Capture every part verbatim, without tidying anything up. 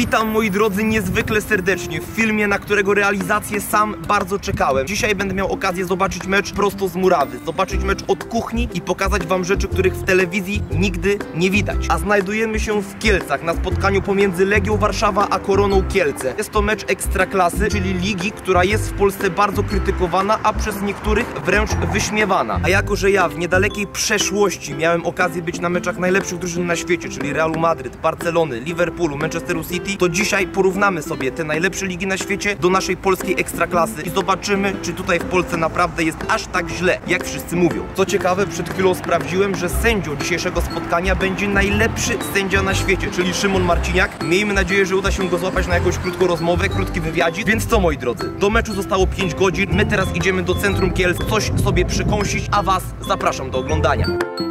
Witam moi drodzy niezwykle serdecznie w filmie, na którego realizację sam bardzo czekałem. Dzisiaj będę miał okazję zobaczyć mecz prosto z murawy, zobaczyć mecz od kuchni i pokazać wam rzeczy, których w telewizji nigdy nie widać. A znajdujemy się w Kielcach na spotkaniu pomiędzy Legią Warszawa a Koroną Kielce. Jest to mecz ekstraklasy, czyli ligi, która jest w Polsce bardzo krytykowana, a przez niektórych wręcz wyśmiewana. A jako, że ja w niedalekiej przeszłości miałem okazję być na meczach najlepszych drużyn na świecie, czyli Realu Madryt, Barcelony, Liverpoolu, Manchesteru City, to dzisiaj porównamy sobie te najlepsze ligi na świecie do naszej polskiej ekstraklasy i zobaczymy, czy tutaj w Polsce naprawdę jest aż tak źle, jak wszyscy mówią. Co ciekawe, przed chwilą sprawdziłem, że sędzią dzisiejszego spotkania będzie najlepszy sędzia na świecie, czyli Szymon Marciniak. Miejmy nadzieję, że uda się go złapać na jakąś krótką rozmowę, krótki wywiadzik. Więc co, moi drodzy, do meczu zostało pięć godzin, my teraz idziemy do centrum Kielc, coś sobie przykąsić, a was zapraszam do oglądania.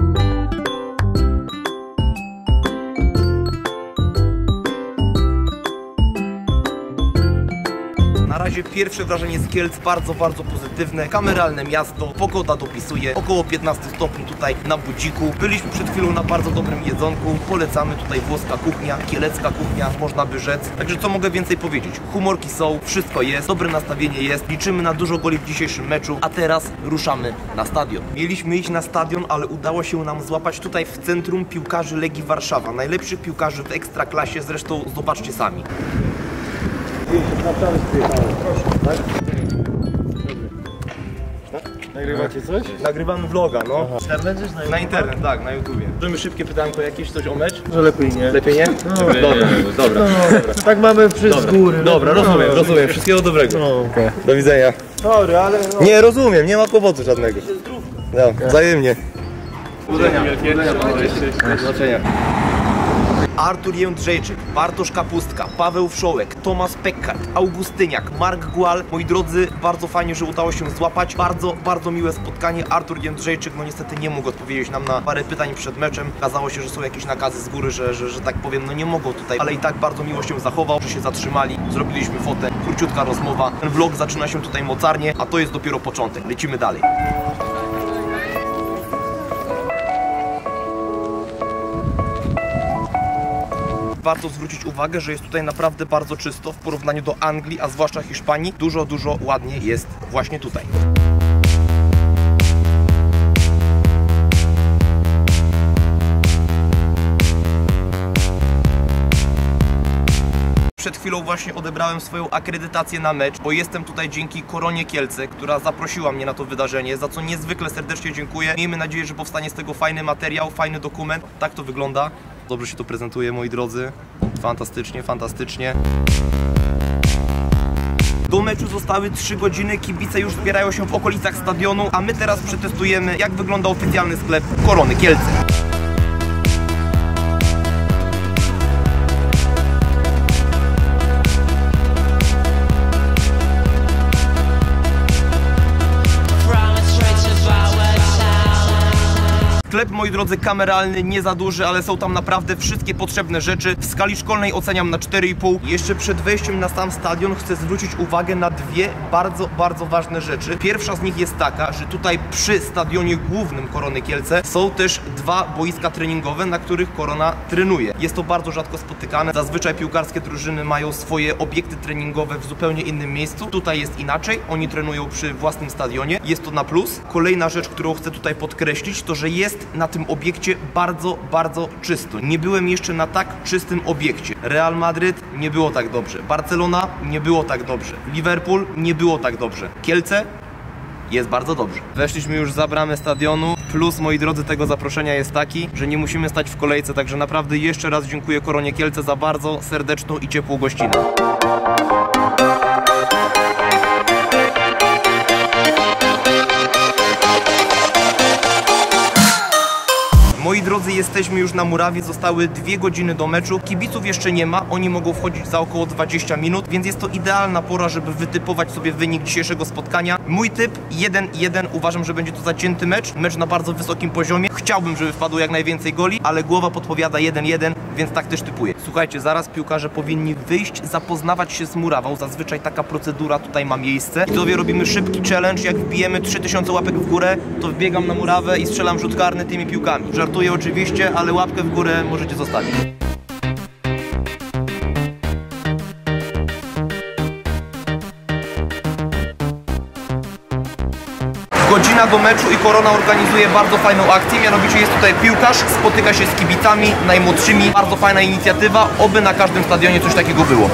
Na razie pierwsze wrażenie z Kielc bardzo, bardzo pozytywne. Kameralne miasto, pogoda dopisuje, około piętnaście stopni tutaj na budziku. Byliśmy przed chwilą na bardzo dobrym jedzonku. Polecamy tutaj włoska kuchnia, kielecka kuchnia, można by rzec. Także co mogę więcej powiedzieć? Humorki są, wszystko jest, dobre nastawienie jest. Liczymy na dużo goli w dzisiejszym meczu, a teraz ruszamy na stadion. Mieliśmy iść na stadion, ale udało się nam złapać tutaj w centrum piłkarzy Legii Warszawa. Najlepszych piłkarzy w ekstraklasie, zresztą zobaczcie sami. Nagrywacie coś? Nagrywamy vloga, no. Aha. Internet jest na, na internet, tak, na YouTubie. Możemy szybkie pytanko jakieś, coś o mecz? Że lepiej nie. Lepiej nie? No. Dobra, dobra. No, tak mamy przez dobra. góry. Dobra, no, rozumiem, no, rozumiem. Wszystkiego dobrego. No. Okay. Do widzenia. Sorry, ale no. Nie, rozumiem, nie ma kłopotu żadnego. No, okay. Wzajemnie. Powodzenia. Do zobaczenia. Artur Jędrzejczyk, Bartosz Kapustka, Paweł Wszołek, Tomasz Peckart, Augustyniak, Mark Gual. Moi drodzy, bardzo fajnie, że udało się złapać. Bardzo, bardzo miłe spotkanie. Artur Jędrzejczyk, no niestety nie mógł odpowiedzieć nam na parę pytań przed meczem. Okazało się, że są jakieś nakazy z góry, że, że, że tak powiem, no nie mogą tutaj, ale i tak bardzo miło się zachował, że się zatrzymali, zrobiliśmy fotę, króciutka rozmowa. Ten vlog zaczyna się tutaj mocarnie, a to jest dopiero początek. Lecimy dalej. Warto zwrócić uwagę, że jest tutaj naprawdę bardzo czysto w porównaniu do Anglii, a zwłaszcza Hiszpanii. Dużo, dużo ładniej jest właśnie tutaj. Przed chwilą właśnie odebrałem swoją akredytację na mecz, bo jestem tutaj dzięki Koronie Kielce, która zaprosiła mnie na to wydarzenie, za co niezwykle serdecznie dziękuję. Miejmy nadzieję, że powstanie z tego fajny materiał, fajny dokument. Tak to wygląda. Dobrze się to prezentuje, moi drodzy. Fantastycznie, fantastycznie. Do meczu zostały trzy godziny, kibice już zbierają się w okolicach stadionu, a my teraz przetestujemy, jak wygląda oficjalny sklep Korony Kielce. Sklep, moi drodzy, kameralny, nie za duży, ale są tam naprawdę wszystkie potrzebne rzeczy. W skali szkolnej oceniam na cztery i pół. Jeszcze przed wejściem na sam stadion chcę zwrócić uwagę na dwie bardzo, bardzo ważne rzeczy. Pierwsza z nich jest taka, że tutaj przy stadionie głównym Korony Kielce są też dwa boiska treningowe, na których Korona trenuje. Jest to bardzo rzadko spotykane. Zazwyczaj piłkarskie drużyny mają swoje obiekty treningowe w zupełnie innym miejscu. Tutaj jest inaczej. Oni trenują przy własnym stadionie. Jest to na plus. Kolejna rzecz, którą chcę tutaj podkreślić, to że jest na tym obiekcie bardzo, bardzo czysto. Nie byłem jeszcze na tak czystym obiekcie. Real Madryt nie było tak dobrze. Barcelona nie było tak dobrze. Liverpool nie było tak dobrze. Kielce jest bardzo dobrze. Weszliśmy już za bramę stadionu. Plus, moi drodzy, tego zaproszenia jest taki, że nie musimy stać w kolejce. Także naprawdę jeszcze raz dziękuję Koronie Kielce za bardzo serdeczną i ciepłą gościnę. Moi drodzy, jesteśmy już na murawie, zostały dwie godziny do meczu. Kibiców jeszcze nie ma, oni mogą wchodzić za około dwadzieścia minut, więc jest to idealna pora, żeby wytypować sobie wynik dzisiejszego spotkania. Mój typ jeden jeden, uważam, że będzie to zacięty mecz, mecz na bardzo wysokim poziomie. Chciałbym, żeby wpadło jak najwięcej goli, ale głowa podpowiada jeden jeden, więc tak też typuję. Słuchajcie, zaraz piłkarze powinni wyjść, zapoznawać się z murawą, zazwyczaj taka procedura tutaj ma miejsce. I tobie robimy szybki challenge, jak wbijemy trzy tysiące łapek w górę, to wbiegam na murawę i strzelam rzut karny tymi piłkami. Żartuję oczywiście, ale łapkę w górę możecie zostawić. Godzina do meczu i Korona organizuje bardzo fajną akcję, mianowicie jest tutaj piłkarz, spotyka się z kibicami najmłodszymi. Bardzo fajna inicjatywa, oby na każdym stadionie coś takiego było.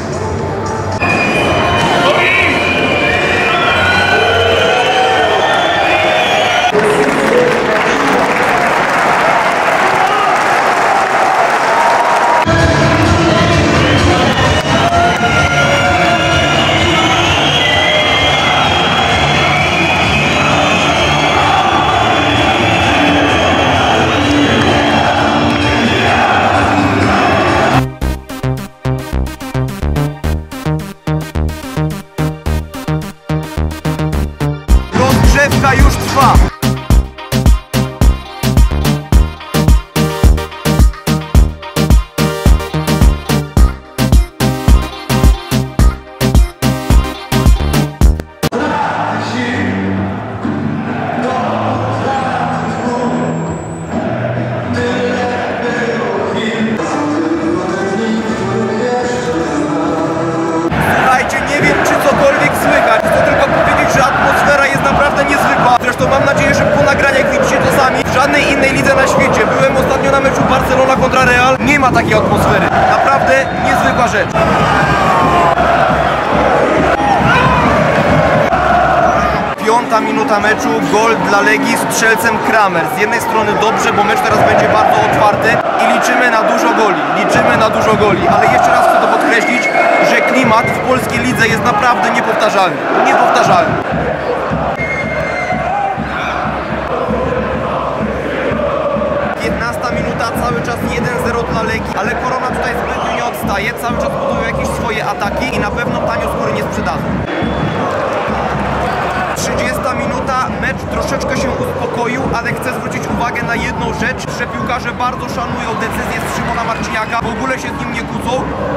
Rozgrzewka już trwa. Słuchajcie, nie wiem czy cokolwiek słychać, chcę tylko powiedzieć, że atmosfera jest naprawdę niezwykła. Zresztą mam nadzieję, że po nagraniach widzicie to sami. W żadnej innej lidze na świecie, byłem ostatnio na meczu Barcelona kontra Real, nie ma takiej atmosfery. Naprawdę niezwykła rzecz. Piąta minuta meczu, gol dla Legii, strzelcem Kramer. Z jednej strony dobrze, bo mecz teraz będzie bardzo otwarty i liczymy na dużo goli, liczymy na dużo goli, ale jeszcze raz chcę to podkreślić, że klimat w polskiej lidze jest naprawdę niepowtarzalny, niepowtarzalny. piętnasta minuta, cały czas jeden zero dla Legii, ale Korona tutaj zbytnio nie odstaje, cały czas budują jakieś swoje ataki i na pewno tanio skóry nie sprzedadzą. trzydziesta minuta, mecz troszeczkę się uspokoił, ale chcę zwrócić uwagę na jedną rzecz, że piłkarze bardzo szanują decyzję z Szymona Marciniaka, w ogóle się z nim nie kłócą.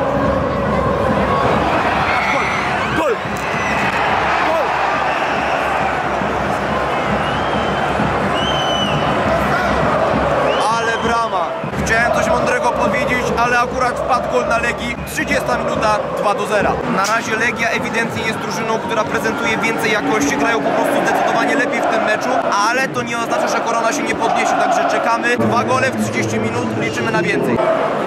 Gol! Gol! Gol! Ale brama! Chciałem coś mądrego powiedzieć, ale akurat wpadł gol na Legii. trzydziesta minuta, dwa do zera. Na razie Legia ewidentnie jest drużyną, która prezentuje więcej jakości, grają po prostu zdecydowanie lepiej w tym meczu, ale to nie oznacza, że Korona się nie podniesie, także czekamy. Dwa gole w trzydzieści minut, liczymy na więcej.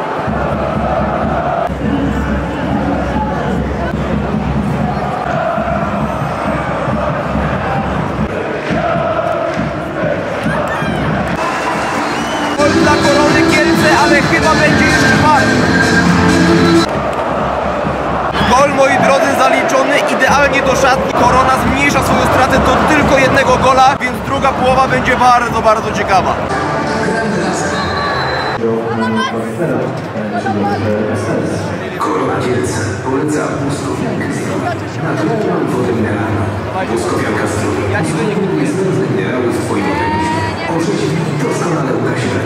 Gol dla Korony Kielce, ale chyba będzie jeszcze bardziej. Gol, moi drodzy, zaliczony idealnie do szatni. Korona zmniejsza swoją stratę do tylko jednego gola, więc druga połowa będzie bardzo, bardzo ciekawa. Korona Kielce poleca błyskowiankę zdrowia. Naturalną wodę mineralną. Błyskowianka zdrowia. Jest różne minerały w twoim organizmie. Orzeźwi doskonale ugasile.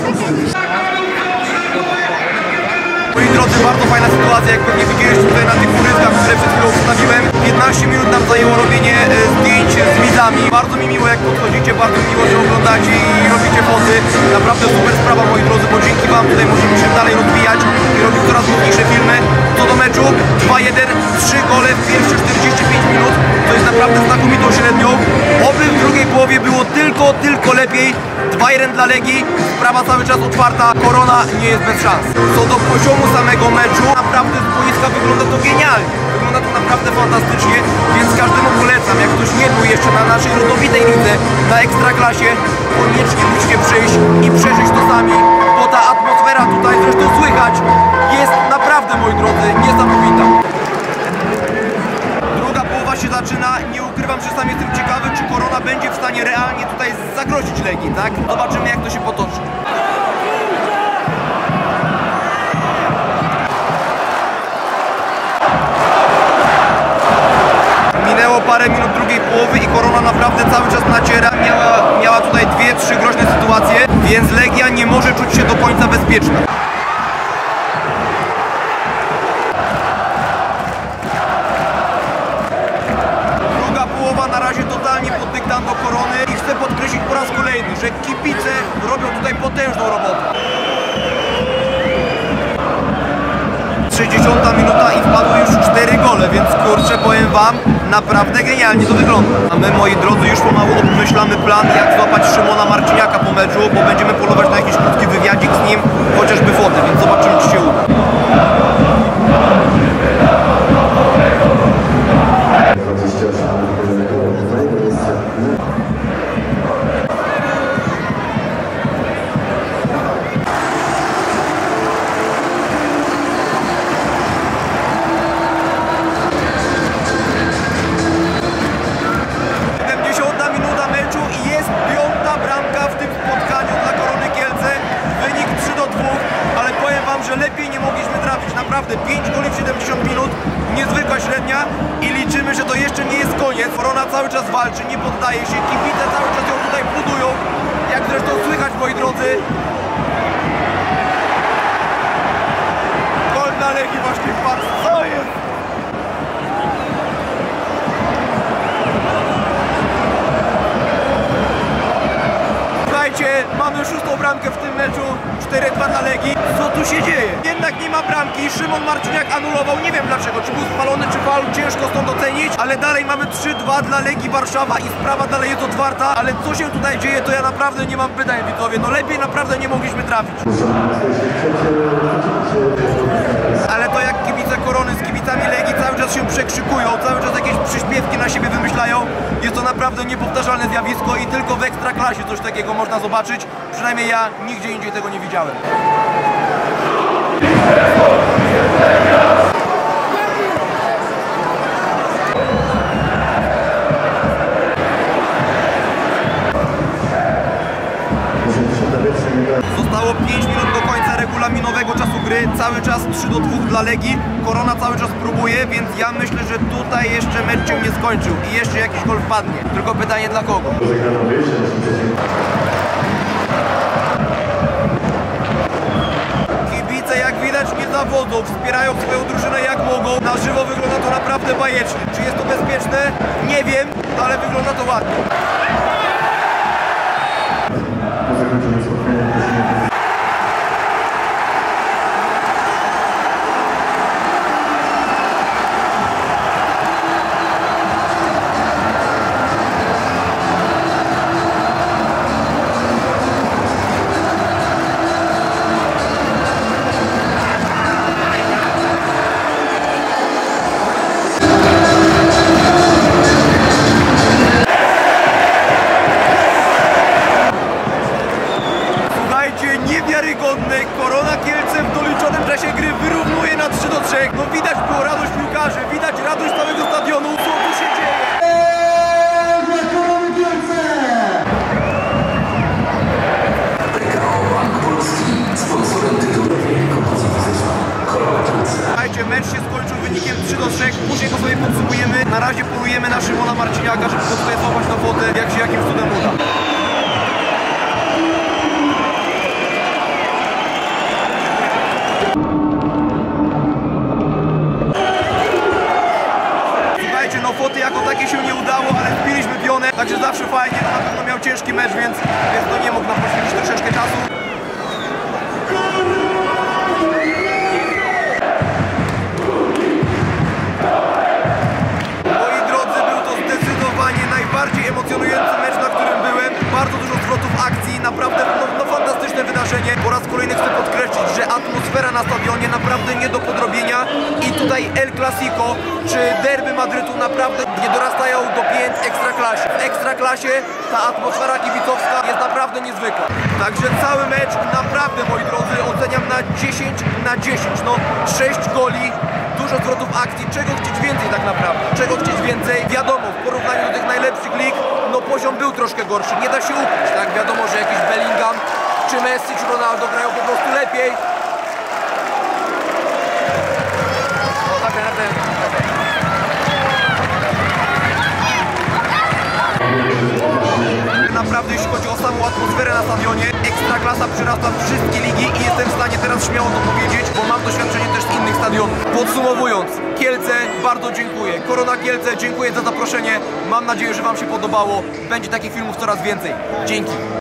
Moi drodzy, bardzo fajna sytuacja, jak pewnie widzieliście tutaj na tych urywkach, które przed chwilą wstawiłem. piętnaście minut nam zajęło robienie e, zdjęć z widzami. Bardzo mi miło, jak podchodzicie, bardzo mi miło, że oglądacie i robicie foty. Naprawdę super sprawa, moi drodzy, bo dzięki wam tutaj możemy się dalej rozwijać i robić coraz mocniejsze filmy. Co do meczu, dwa jeden, trzy gole w pierwsze czterdzieści pięć minut. To jest naprawdę znakomitą średnią. Oby w drugiej połowie było tylko, tylko lepiej. dwa jeden dla Legii, sprawa cały czas otwarta, Korona nie jest bez szans. Co do poziomu samego meczu, naprawdę z boiska wygląda to genialnie. Wygląda to naprawdę fantastycznie, więc każdemu polecam, jak ktoś nie był jeszcze na naszej rodowitej lidze, na Ekstraklasie, koniecznie musicie przyjść i przeżyć to sami, bo ta atmosfera tutaj, zresztą słychać, jest naprawdę, moi drodzy, niesamowita. Druga połowa się zaczyna, nie ukrywam, że sam jestem ciekawy, czy Korona będzie w stanie realnie tutaj zagrozić Legii, tak? Zobaczymy, jak to się potoczy. Minęło parę minut drugiej połowy i Korona naprawdę cały czas naciera. Miała, miała tutaj dwie, trzy groźne sytuacje, więc Legia nie może czuć się do końca bezpieczna. Druga połowa na razie totalnie pod dyktando Korony i chcę podkreślić po raz kolejny, że kibice robią tutaj potężną robotę. trzydziesta minuta i wpadły już cztery gole, więc kurczę, powiem wam, naprawdę genialnie to wygląda. A my, moi drodzy, już pomału obmyślamy plan, jak złapać Szymona Marciniaka po meczu, bo będziemy polować na jakiś krótki wywiadzik z nim, chociażby foty, więc zobaczymy, czy się uda. siedemdziesiąta minuta meczu i jest piąta bramka w tym spotkaniu dla Korony Kielce. Wynik trzy do dwóch, ale powiem wam, że lepiej nie mogliśmy trafić. Naprawdę pięć goli w siedemdziesiąt minut, niezwykła średnia i liczymy, że to jeszcze nie jest koniec. Korona cały czas walczy, nie poddaje się, kibice cały czas ją tutaj budują, jak zresztą słychać, moi drodzy. Gol na Legii właśnie wpadł, co jest? Słuchajcie, mamy szóstą bramkę w tym meczu, cztery dwa dla Legii. Co tu się dzieje? Jednak nie ma bramki, Szymon Marciniak anulował, nie wiem dlaczego, czy był spalony, czy faul, ciężko stąd ocenić, ale dalej mamy trzy dwa dla Legii Warszawa i sprawa dalej jest otwarta, ale co się tutaj dzieje, to ja naprawdę nie mam pytań, widzowie, no lepiej naprawdę nie mogliśmy trafić. Ale to jak kibice Korony z kibicami Legii cały czas się przekrzykują, cały czas jakieś przyśpiewki na siebie wymyślają, jest to naprawdę niepowtarzalne zjawisko i tylko w Ekstraklasie coś takiego można zobaczyć, przynajmniej ja nigdzie indziej tego nie widziałem. Zostało pięć minut do końca regulaminowego czasu gry, cały czas trzy do dwóch dla Legii. Korona cały czas próbuje, więc ja myślę, że tutaj jeszcze mecz się nie skończył i jeszcze jakiś gol wpadnie. Tylko pytanie dla kogo? Kibice, jak widać, nie zawodzą, wspierają swoją drużynę jak mogą. Na żywo wygląda to naprawdę bajecznie. Czy jest to bezpieczne? Nie wiem, ale wygląda to ładnie. Niewiarygodne, Korona Kielce w doliczonym czasie gry wyrównuje na trzy do trzech. No widać było radość piłkarzy, widać radość całego stadionu. Co tu się dzieje? Sponsorem tytułu Słuchajcie, mecz się skończył wynikiem trzy do trzech. Później go sobie podsumujemy. Na razie polujemy na Szymona Marciniaka, żeby go tutaj złapać na fotę, jak się jakimś cudem uda. Słuchajcie, no foty jako takie się nie udało, ale wbiliśmy pionę, także zawsze fajnie, no, na pewno miał ciężki mecz, więc, więc to nie mógł nam poświęcić troszeczkę czasu. Moi drodzy, był to zdecydowanie najbardziej emocjonujący mecz, na którym byłem. Bardzo dużo zwrotów akcji, naprawdę no, no, fantastyczne wydarzenie. Po raz kolejny chcę podkreślić, że atmosfera na stadionie naprawdę nie do podrobienia i tutaj El Clasico czy derby Madrytu naprawdę nie dorastają do pięt Ekstraklasie. W Ekstraklasie ta atmosfera kibicowska jest naprawdę niezwykła. Także cały mecz naprawdę, moi drodzy, oceniam na dziesięć na dziesięć. No sześć goli, dużo zwrotów akcji, czego chcieć więcej tak naprawdę, czego chcieć więcej. Wiadomo, w porównaniu do tych najlepszych lig, no poziom był troszkę gorszy, nie da się ukryć, tak? Wiadomo, że jakiś Bellingham, czy Messi, czy Ronaldo grają po prostu lepiej. No tak, tak, tak. Naprawdę jeśli chodzi o samą atmosferę na stadionie, Ekstraklasa przyrasta wszystkie ligi i jestem w stanie teraz śmiało to powiedzieć, bo mam doświadczenie też z innych stadionów. Podsumowując, Kielce, bardzo dziękuję. Korona Kielce, dziękuję za zaproszenie. Mam nadzieję, że wam się podobało. Będzie takich filmów coraz więcej. Dzięki.